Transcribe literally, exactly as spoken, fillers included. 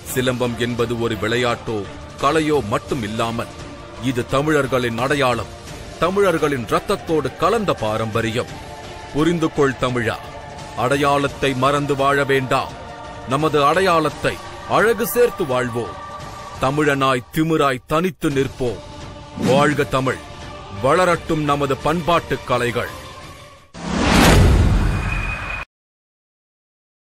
சிலம்பம் என்பது ஒரு விளையாட்டோ கலையோ மட்டும் இல்லாமல் இது தமிழர்களின் அடையாளம், தமிழர்களின் இரத்தத்தோடு கலந்த பாரம்பரியம். புரிந்து கொள் தமிழா, அடையாளத்தை மறந்து வாழ வேண்டாம். நமது அடையாளத்தை அழகு சேர்த்து வாழ்வோம். தமிழனாய் திமிராய் தனித்து நிற்போம். வாழ்க தமிழ், வளரட்டும் நமது பண்பாட்டுக் கலைகள்.